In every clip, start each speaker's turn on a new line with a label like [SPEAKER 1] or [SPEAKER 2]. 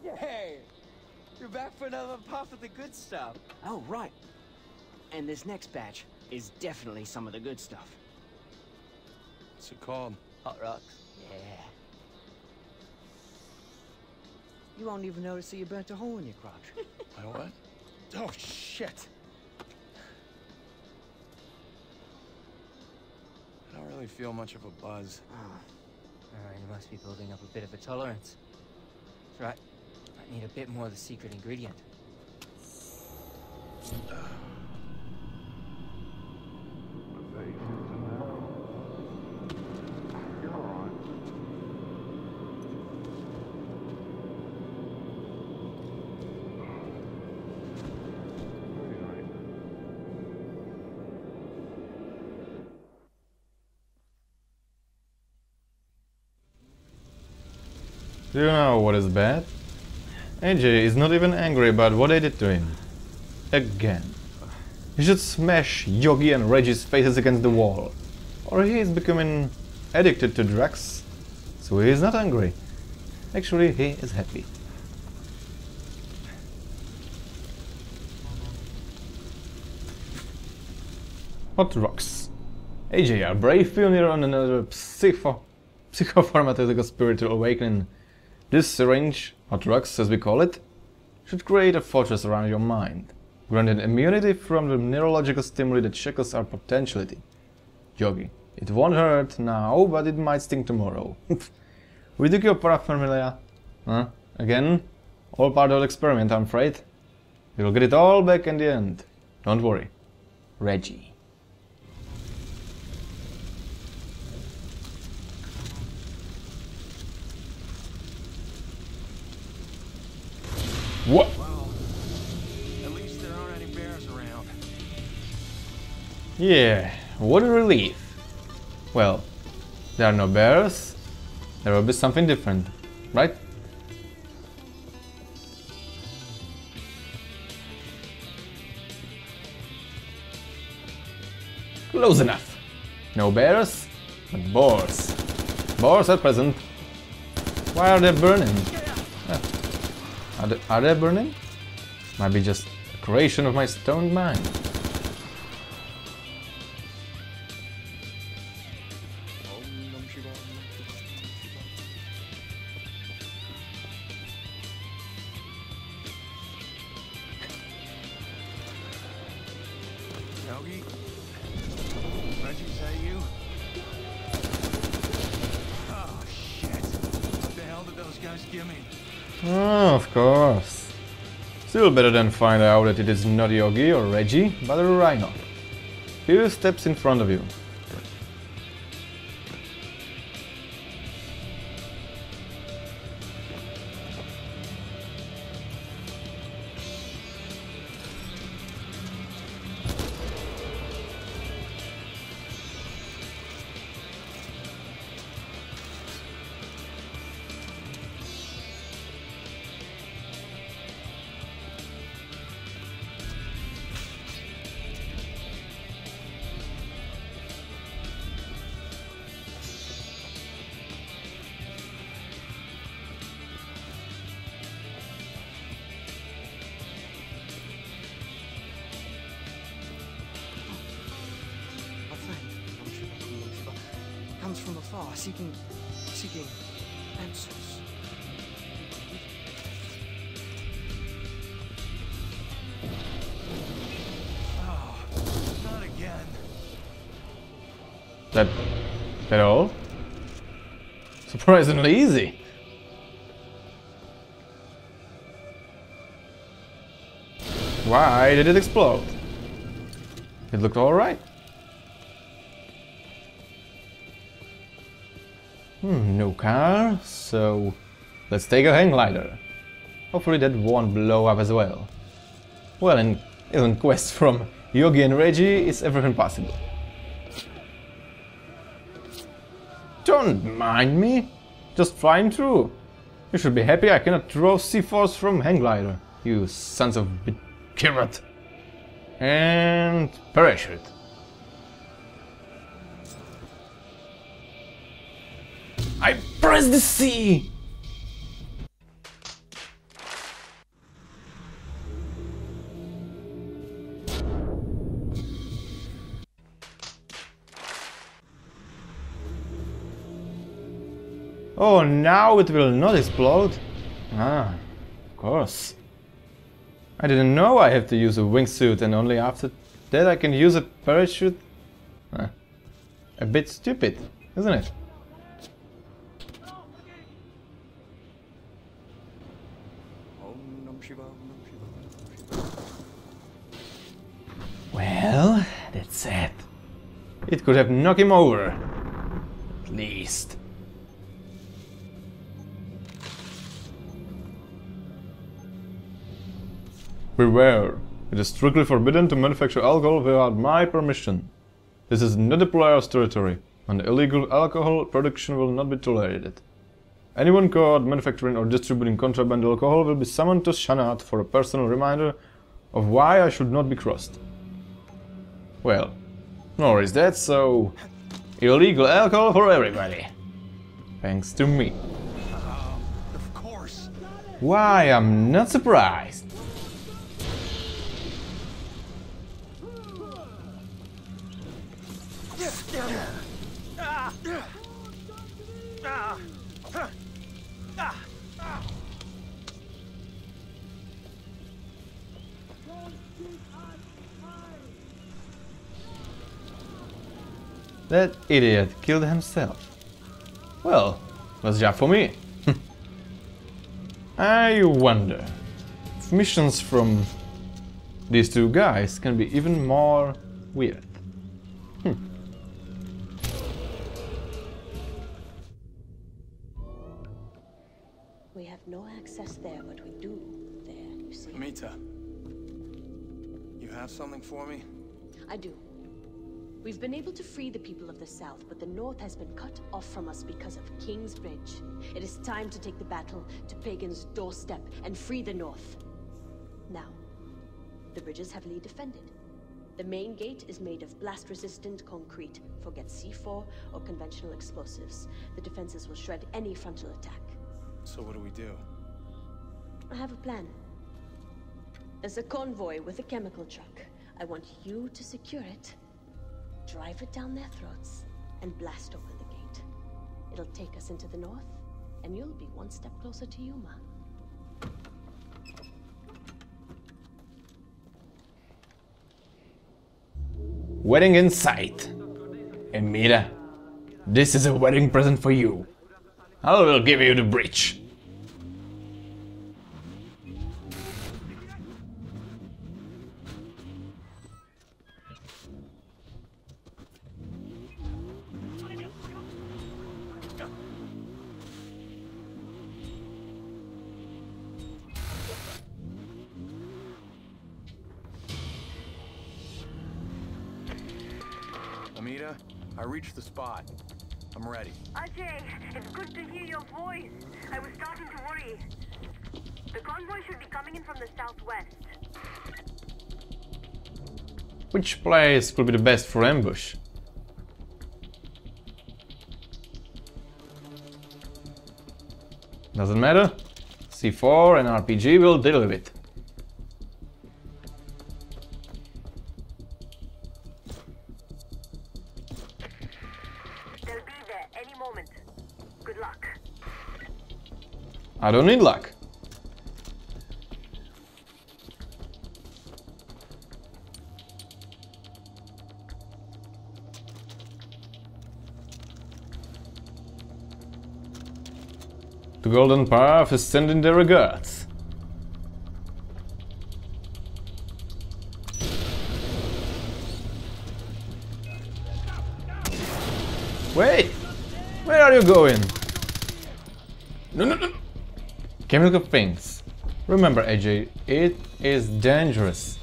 [SPEAKER 1] Hey, you're back for another puff of the good stuff.
[SPEAKER 2] Oh, right. And this next batch is definitely some of the good stuff.
[SPEAKER 3] What's it called?
[SPEAKER 1] Hot rocks.
[SPEAKER 2] Yeah. You won't even notice that you burnt a hole in your crotch.
[SPEAKER 3] My what? Oh, shit. I don't really feel much of a buzz.
[SPEAKER 1] Alright, you must be building up a bit of a tolerance. That's right. I need a bit more of the secret ingredient.
[SPEAKER 4] Do you know what is bad? AJ is not even angry about what I did to him. Again. He should smash Yogi and Reggie's faces against the wall. Or he is becoming addicted to drugs. So he is not angry. Actually, he is happy. Hot rocks. AJ, a brave pioneer on another psychopharmaceutical spiritual awakening. This syringe, hot rocks as we call it, should create a fortress around your mind, granting immunity from the neurological stimuli that shackles our potentiality. Yogi, it won't hurt now, but it might sting tomorrow. We took your paraphernalia. Huh? Again? All part of the experiment, I'm afraid. You'll get it all back in the end. Don't worry. Reggie. What?
[SPEAKER 3] Well, at least there aren't any bears around.
[SPEAKER 4] Yeah, what a relief. Well, there are no bears. There will be something different, right? Close enough. No bears, but boars. Boars are present. Why are they burning? Are they burning? Might be just a creation of my stoned mind.
[SPEAKER 3] Yogi? Reggie, is that you? Oh, shit. What the hell did those guys give me?
[SPEAKER 4] Oh, of course. Still better than find out that it is not Yogi or Reggie, but a rhino. Few steps in front of you.
[SPEAKER 2] A friend, comes from afar, seeking answers.
[SPEAKER 3] Oh, not again.
[SPEAKER 4] That all? Surprisingly easy. Why did it explode? It looked alright. No car, so let's take a hang glider. Hopefully that won't blow up as well. Well, in quest from Yogi and Reggie, is everything possible. Don't mind me, just flying through. You should be happy I cannot throw C4s from hang glider, you sons of carrot. And parachute. I pressed the C! Oh, now it will not explode? Ah, of course. I didn't know I have to use a wingsuit and only after that I can use a parachute. A bit stupid, isn't it? Well, that's it. It could have knocked him over. At least. Beware. It is strictly forbidden to manufacture alcohol without my permission. This is not the player's territory, and illegal alcohol production will not be tolerated. Anyone caught manufacturing or distributing contraband alcohol will be summoned to Shanat for a personal reminder of why I should not be crossed. Well, nor is that so. Illegal alcohol for everybody. Thanks to me.
[SPEAKER 3] Of course.
[SPEAKER 4] Why, I'm not surprised. That idiot killed himself. Well, that's job for me. I wonder if missions from these two guys can be even more weird.
[SPEAKER 5] We have no access there, but we do there, you see.
[SPEAKER 3] Amita, you have something for me?
[SPEAKER 5] I do. We've been able to free the people of the South, but the North has been cut off from us because of Kingsbridge. It is time to take the battle to Pagan's doorstep and free the North. Now, the bridge is heavily defended. The main gate is made of blast-resistant concrete. Forget C4 or conventional explosives. The defenses will shred any frontal attack.
[SPEAKER 3] So what do we do?
[SPEAKER 5] I have a plan. There's a convoy with a chemical truck. I want you to secure it, drive it down their throats, and blast open the gate. It'll take us into the North, and you'll be one step closer to Yuma.
[SPEAKER 4] Wedding in sight. Amita, this is a wedding present for you. I will give you the bridge.
[SPEAKER 3] Amita, I reached the spot. I'm ready.
[SPEAKER 6] Ajay, it's good to hear your voice. I was starting to worry. The convoy should be coming in from the southwest.
[SPEAKER 4] Which place will be the best for ambush? Doesn't matter. C4 and RPG will deal with it.
[SPEAKER 6] They'll be there any moment. Good luck.
[SPEAKER 4] I don't need luck. The Golden Path is sending their regards. Wait! Where are you going? No. Chemical things. Remember, AJ, it is dangerous.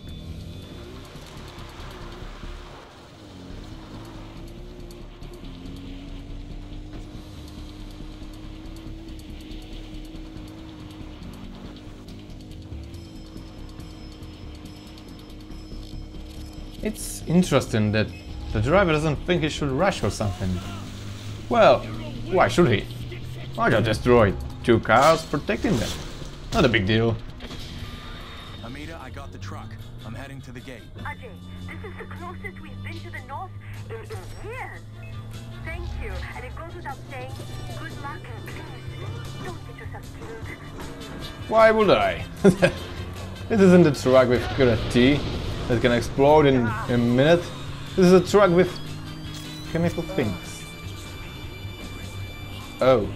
[SPEAKER 4] It's interesting that the driver doesn't think he should rush or something. Well, why should he? I just destroyed 2 cars protecting them. Not a big deal.
[SPEAKER 3] Amita, I got the truck. I'm heading to the gate.
[SPEAKER 6] Ajay, this is the closest we've been to the north in years. Thank you. And it goes without saying, good luck and please, don't get yourself killed.
[SPEAKER 4] Why would I? This isn't a truck with karate that can explode in a minute. This is a truck with chemical things. Oh.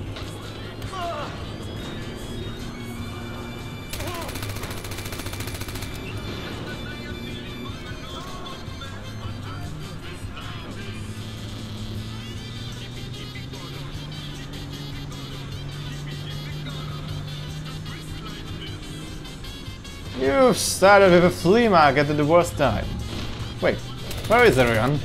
[SPEAKER 4] You've started with a flea market at the worst time. Wait, where is everyone?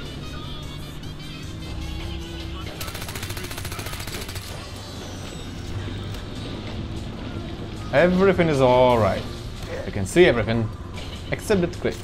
[SPEAKER 4] Everything is alright. I can see everything, except that cliff.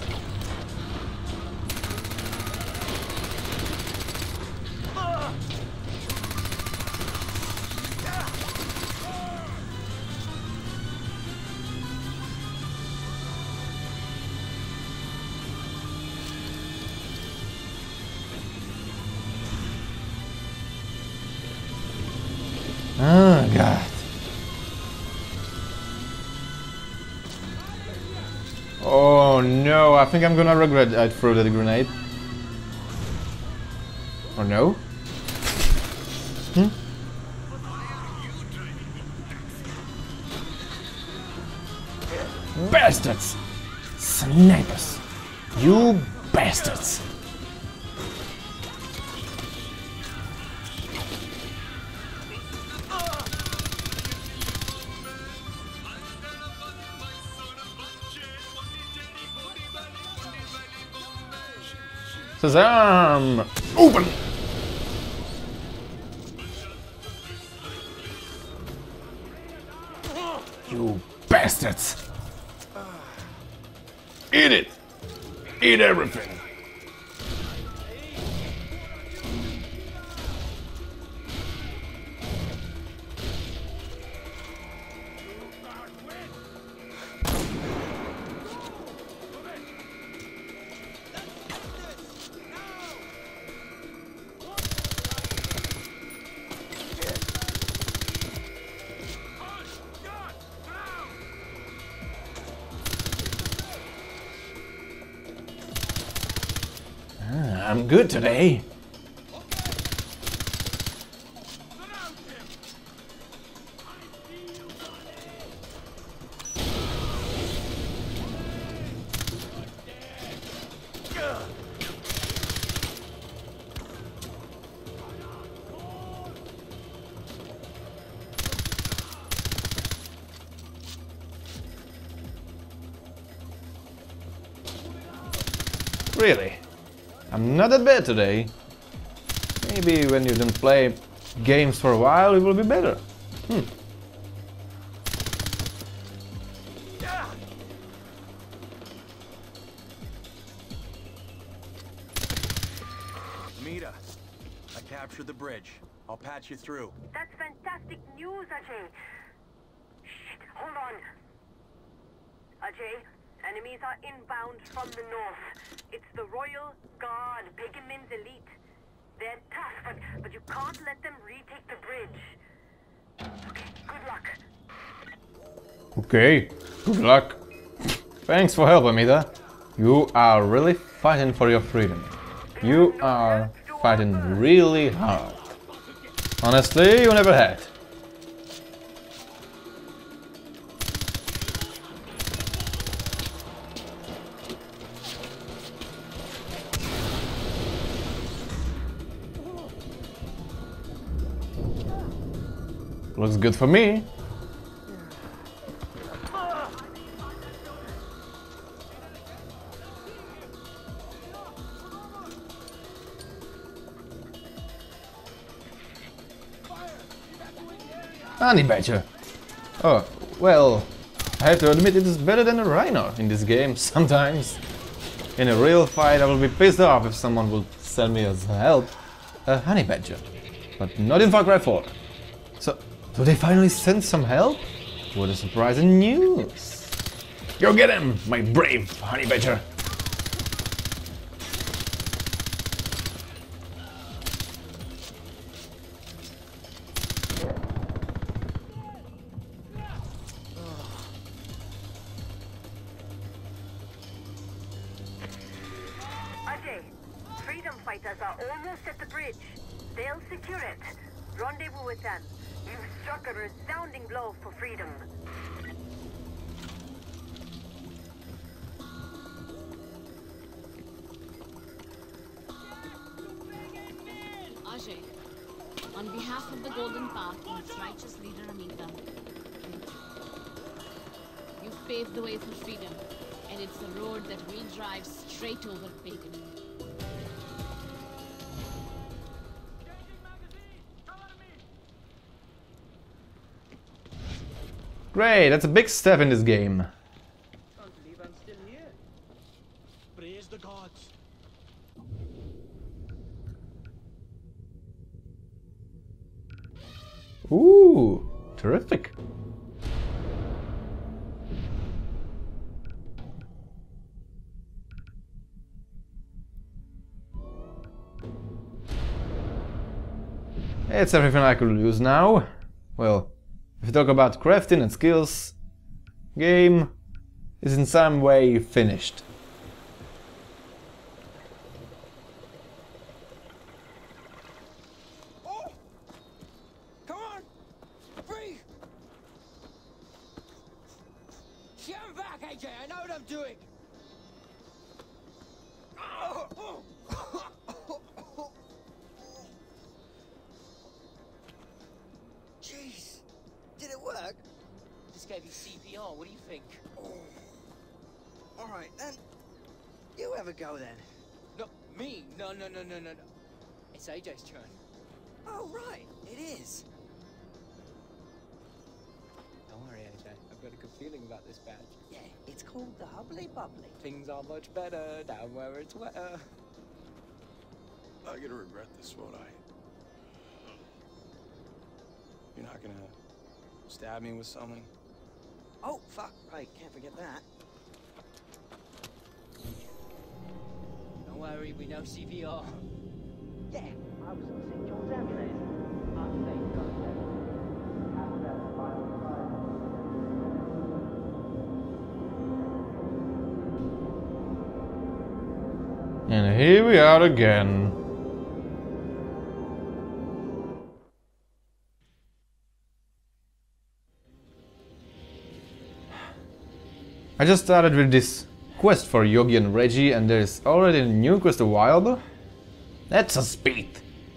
[SPEAKER 4] Oh god. Oh no, I think I'm gonna regret I threw that grenade. Or no? Hmm? Bastards! Snipers! You bastards! Shazam! Open! You bastards! Eat it! Eat everything! I'm good today. Really? I'm not that bad today. Maybe when you don't play games for a while, it will be better.
[SPEAKER 3] Mita, I captured the bridge. I'll patch you through.
[SPEAKER 6] That's fantastic news, Ajay. Shit, hold on. Ajay, enemies are inbound from the north. It's the Royal Guard, Pagan Min's elite. They're tough, but you can't let them retake the bridge. Okay, good luck.
[SPEAKER 4] Okay, good luck. Thanks for helping me there. You are really fighting for your freedom. You are fighting really hard. Honestly, you never had. Looks good for me. Honey Badger. Oh, well, I have to admit it is better than a Rhino in this game sometimes. In a real fight I will be pissed off if someone will send me as help a Honey Badger. But not in Far Cry 4. So, do they finally send some help? What a surprising news! Go get him, my brave Honey Badger!
[SPEAKER 6] fighters are almost at the bridge. They'll secure it. Rendezvous with them. You've struck a resounding blow for freedom.
[SPEAKER 7] Ajay, on behalf of the Golden Path and its righteous leader Amita, you've paved the way for freedom, and it's the road that will drive straight over Pagan.
[SPEAKER 4] Great, that's a big step in this game.
[SPEAKER 2] Can't believe I'm still here.
[SPEAKER 3] Praise the gods.
[SPEAKER 4] Ooh, terrific. It's everything I could use now. Well, if you talk about crafting and skills, game is in some way finished.
[SPEAKER 2] Oh! Come on! Free! Stand back, AJ! I know what I'm doing! Jeez! Did it work? Just gave you CPR, what do you think?
[SPEAKER 8] Alright then. You have a go then.
[SPEAKER 2] No, me? No. It's AJ's turn.
[SPEAKER 8] Oh right, it is.
[SPEAKER 2] Don't worry, AJ. I've got a good feeling about this badge.
[SPEAKER 8] Yeah, it's called the Hubbly Bubbly.
[SPEAKER 2] Things are much better down where it's wetter.
[SPEAKER 3] I'm gonna regret this, won't I? You're not gonna stab me with something?
[SPEAKER 8] Oh fuck, right, can't forget that.
[SPEAKER 2] Don't worry, we know CPR.
[SPEAKER 8] Yeah, I was on St. John's ambulance. Oh, thank God.
[SPEAKER 4] And here we are again. I just started with this quest for Yogi and Reggie, and there is already a new quest available? That's a speed!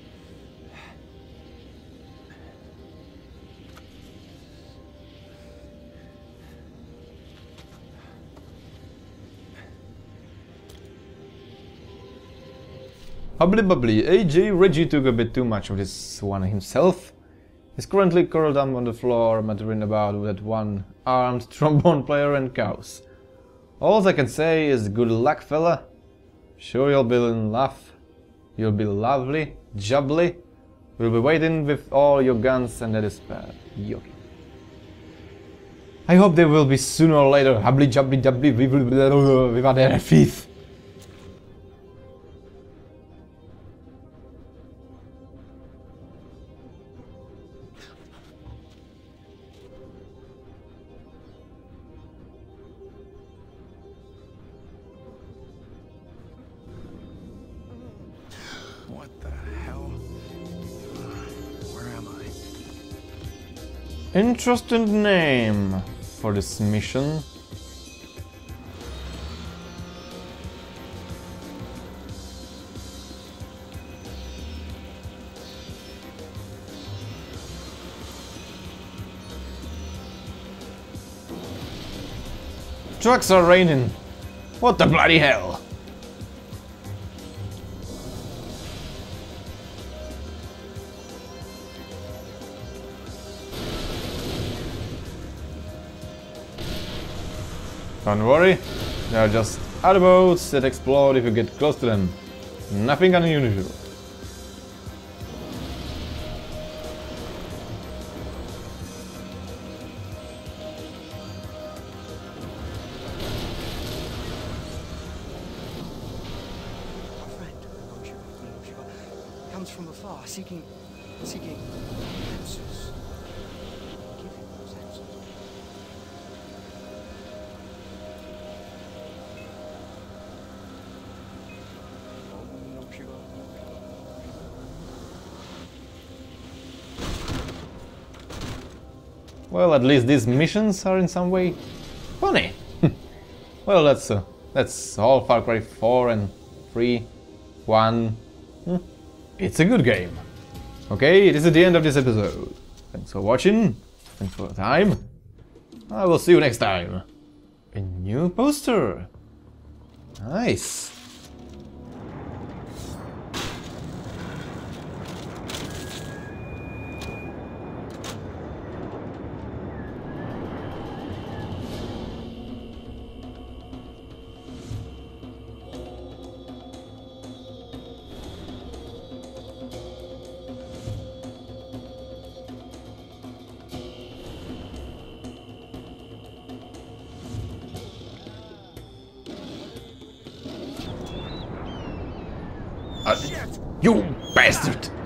[SPEAKER 4] Hubbly bubbly, AJ Reggie took a bit too much of this one himself. He's currently curled up on the floor, muttering about that one-armed trombone player and cows. All I can say is good luck, fella. Sure you'll be in love. You'll be lovely, jubbly. We'll be waiting with all your guns and that is bad. Yogi. I hope they will be sooner or later. Hubbly jubbly jubbly without their teeth.
[SPEAKER 3] What the hell? Where am I?
[SPEAKER 4] Interesting name for this mission. Trucks are raining. What the bloody hell? Don't worry, they are just other boats that explode if you get close to them. Nothing unusual.
[SPEAKER 8] Our friend, Shiva, comes from afar, seeking answers. Give him those answers.
[SPEAKER 3] Om Shiva.
[SPEAKER 4] Well, at least these missions are in some way funny. Well, that's all Far Cry 4 and 3, 1. It's a good game. Okay, this is the end of this episode. Thanks for watching. Thanks for the time. I will see you next time. A new poster. Nice. You bastard!